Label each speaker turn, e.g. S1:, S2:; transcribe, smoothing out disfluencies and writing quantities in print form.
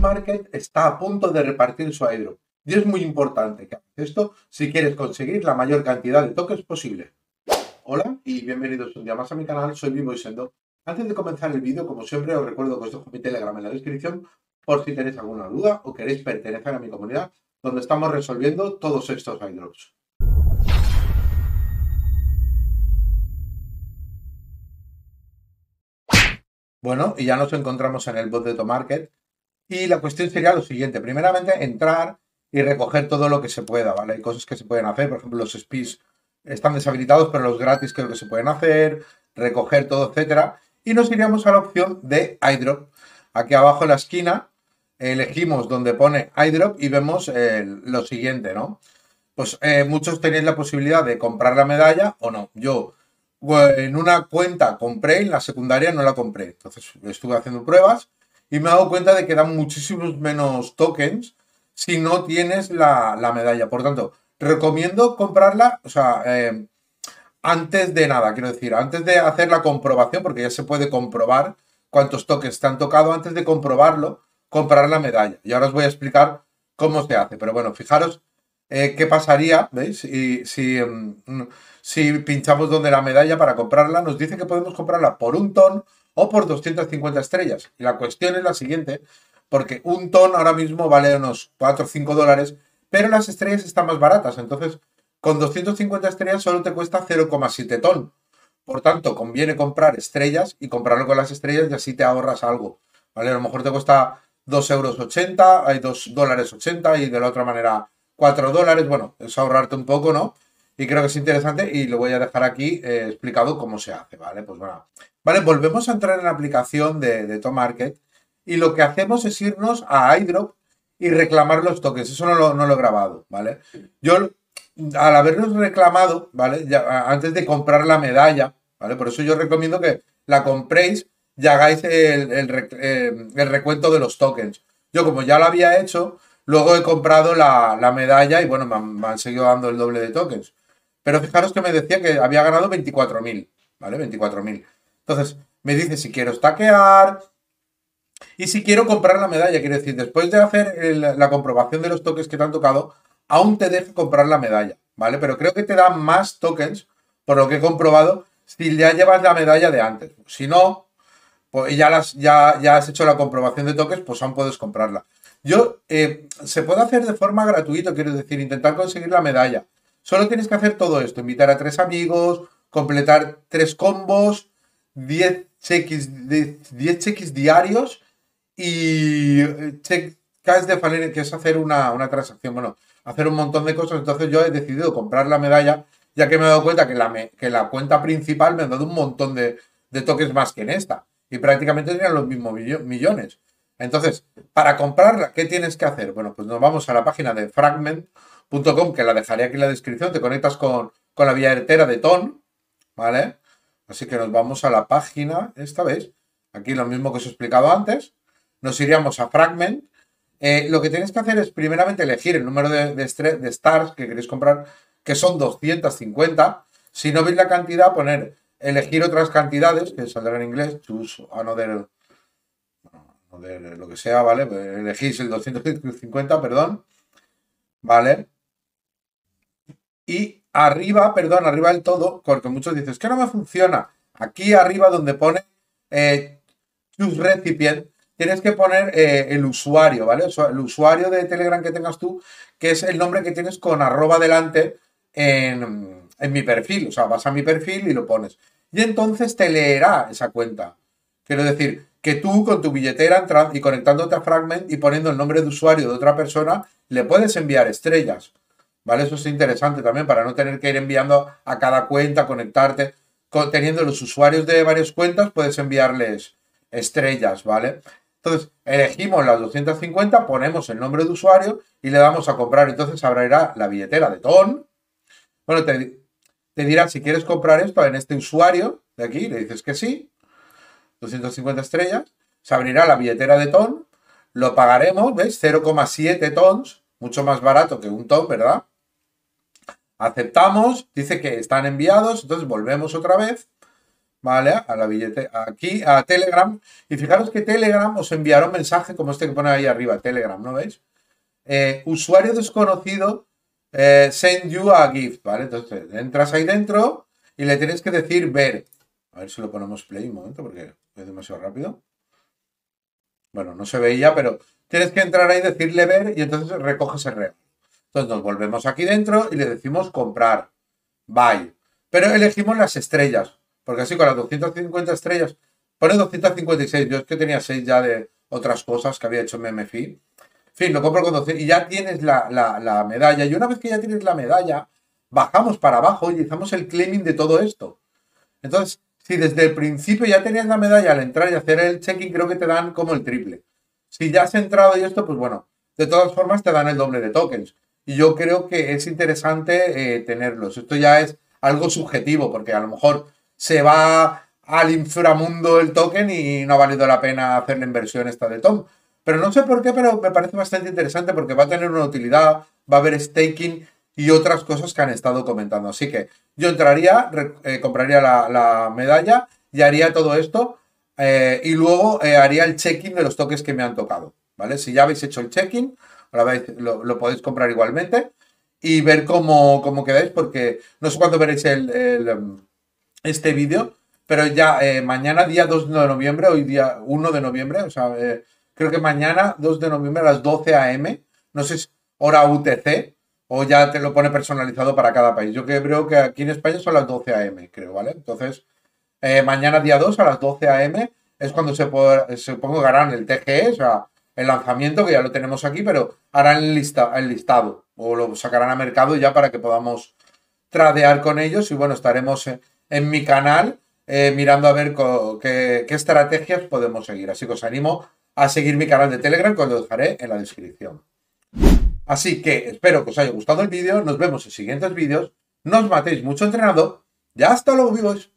S1: Market está a punto de repartir su airdrop y es muy importante que hagas esto si quieres conseguir la mayor cantidad de tokens posible. Hola y bienvenidos un día más a mi canal, soy Vivo y Sendo. Antes de comenzar el vídeo, como siempre, os recuerdo que os dejo mi Telegram en la descripción por si tenéis alguna duda o queréis pertenecer a mi comunidad, donde estamos resolviendo todos estos airdrops. Bueno, y ya nos encontramos en el bot de Tomarket y la cuestión sería lo siguiente. Primeramente, entrar y recoger todo lo que se pueda, ¿vale? Hay cosas que se pueden hacer, por ejemplo, los SPIs están deshabilitados, pero los gratis creo que se pueden hacer, recoger todo, etcétera. Y nos iríamos a la opción de iDrop. Aquí abajo en la esquina elegimos donde pone iDrop y vemos lo siguiente, ¿no? Pues muchos tenéis la posibilidad de comprar la medalla o no. Yo en una cuenta compré, en la secundaria no la compré. Entonces estuve haciendo pruebas y me he dado cuenta de que dan muchísimos menos tokens si no tienes la medalla. Por tanto, recomiendo comprarla, o sea, antes de nada, quiero decir, antes de hacer la comprobación, porque ya se puede comprobar cuántos tokens te han tocado, antes de comprobarlo, comprar la medalla. Y ahora os voy a explicar cómo se hace. Pero bueno, fijaros qué pasaría, ¿veis? Si pinchamos donde la medalla para comprarla, nos dice que podemos comprarla por 1 ton o por 250 estrellas. Y la cuestión es la siguiente, porque 1 ton ahora mismo vale unos 4 o 5 dólares, pero las estrellas están más baratas. Entonces, con 250 estrellas solo te cuesta 0,7 ton. Por tanto, conviene comprar estrellas y comprarlo con las estrellas y así te ahorras algo. ¿Vale? A lo mejor te cuesta 2,80 €, hay 2,80 dólares y de la otra manera 4 dólares. Bueno, es ahorrarte un poco, ¿no? Y creo que es interesante y lo voy a dejar aquí explicado cómo se hace, ¿vale? Pues bueno. Vale, volvemos a entrar en la aplicación de Tomarket y lo que hacemos es irnos a iDrop y reclamar los tokens. Eso no lo he grabado, ¿vale? Yo, al haberlos reclamado, ¿vale? Ya, antes de comprar la medalla, ¿vale? Por eso yo recomiendo que la compréis y hagáis el recuento de los tokens. Yo, como ya lo había hecho, luego he comprado la medalla y bueno, me han seguido dando el doble de tokens. Pero fijaros que me decía que había ganado 24.000, ¿vale? 24.000. Entonces, me dice si quiero stackear y si quiero comprar la medalla. Quiere decir, después de hacer la comprobación de los tokens que te han tocado, aún te deja comprar la medalla, ¿vale? Pero creo que te da más tokens, por lo que he comprobado, si ya llevas la medalla de antes. Si no, pues ya has hecho la comprobación de tokens, pues aún puedes comprarla. Se puede hacer de forma gratuita, quiero decir, intentar conseguir la medalla. Solo tienes que hacer todo esto, invitar a 3 amigos, completar 3 combos, 10 cheques diarios y cheques de Fallen, que es hacer una transacción, bueno, hacer un montón de cosas. Entonces yo he decidido comprar la medalla, ya que me he dado cuenta que la cuenta principal me ha dado un montón de tokens más que en esta. Y prácticamente tenían los mismos millones. Entonces, para comprarla, ¿qué tienes que hacer? Bueno, pues nos vamos a la página de fragment.com, que la dejaré aquí en la descripción. Te conectas con la billetera de Ton, ¿vale? Así que nos vamos a la página, esta vez. Aquí lo mismo que os he explicado antes. Nos iríamos a Fragment. Lo que tienes que hacer es primeramente elegir el número de stars que queréis comprar, que son 250. Si no veis la cantidad, poner elegir otras cantidades, que saldrá en inglés, choose another, lo que sea, ¿vale? Elegís el 250, perdón, ¿vale? Y arriba, perdón, arriba del todo, porque muchos dicen, es que no me funciona. Aquí arriba donde pone choose recipient, tienes que poner el usuario, ¿vale? O sea, el usuario de Telegram que tengas tú, que es el nombre que tienes con @ delante en mi perfil. O sea, vas a mi perfil y lo pones. Y entonces te leerá esa cuenta. Quiero decir, que tú con tu billetera entrando y conectándote a Fragment y poniendo el nombre de usuario de otra persona, le puedes enviar estrellas. ¿Vale? Eso es interesante también para no tener que ir enviando a cada cuenta, conectarte. Teniendo los usuarios de varias cuentas, puedes enviarles estrellas, ¿vale? Entonces, elegimos las 250, ponemos el nombre de usuario y le damos a comprar. Entonces, abrirá la billetera de Ton. Bueno, te dirá si quieres comprar esto en este usuario de aquí, le dices que sí, 250 estrellas, se abrirá la billetera de Ton, lo pagaremos, ¿ves? 0,7 tons, mucho más barato que 1 ton, ¿verdad? Aceptamos, dice que están enviados, entonces volvemos otra vez, ¿vale? A la aquí a Telegram. Y fijaros que Telegram os enviará un mensaje como este que pone ahí arriba, Telegram, ¿no veis? Usuario desconocido, send you a gift, ¿vale? Entonces entras ahí dentro y le tienes que decir ver. A ver si lo ponemos play un momento porque es demasiado rápido. Bueno, no se veía, pero tienes que entrar ahí, decirle ver y entonces recoges el regalo. Entonces nos volvemos aquí dentro y le decimos comprar. Buy. Pero elegimos las estrellas. Porque así con las 250 estrellas, pone 256. Yo es que tenía 6 ya de otras cosas que había hecho en MMFI. En fin, lo compro con 12 y ya tienes la medalla. Y una vez que ya tienes la medalla, bajamos para abajo y hacemos el claiming de todo esto. Entonces, si desde el principio ya tenías la medalla al entrar y hacer el check-in, creo que te dan como el triple. Si ya has entrado y esto, pues bueno, de todas formas te dan el doble de tokens. Y yo creo que es interesante tenerlos. Esto ya es algo subjetivo, porque a lo mejor se va al inframundo el token y no ha valido la pena hacer la inversión esta de Tom. Pero no sé por qué, pero me parece bastante interesante porque va a tener una utilidad, va a haber staking y otras cosas que han estado comentando. Así que yo entraría, compraría la medalla y haría todo esto y luego haría el check-in de los tokens que me han tocado, ¿vale? Si ya habéis hecho el check-in, lo podéis comprar igualmente y ver cómo quedáis porque no sé cuándo veréis este vídeo, pero ya mañana, día 2 de noviembre, hoy día 1 de noviembre, o sea, creo que mañana, 2 de noviembre a las 12 a.m., no sé si hora UTC, o ya te lo pone personalizado para cada país. Yo creo que aquí en España son las 12 a.m., creo, ¿vale? Entonces, mañana día 2 a las 12 a.m. es cuando supongo que harán el TGE, o sea, el lanzamiento, que ya lo tenemos aquí, pero harán el listado, o lo sacarán a mercado ya para que podamos tradear con ellos y bueno, estaremos en mi canal mirando a ver qué estrategias podemos seguir. Así que os animo a seguir mi canal de Telegram, que os lo dejaré en la descripción. Así que espero que os haya gustado el vídeo, nos vemos en siguientes vídeos, no os matéis mucho entrenando y hasta luego, vivos.